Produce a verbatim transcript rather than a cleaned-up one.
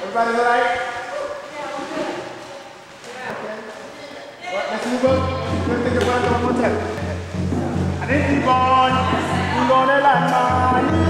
Everybody's all right? Let's move on. Let's take a breath one more time. I didn't born. You gonna land, man.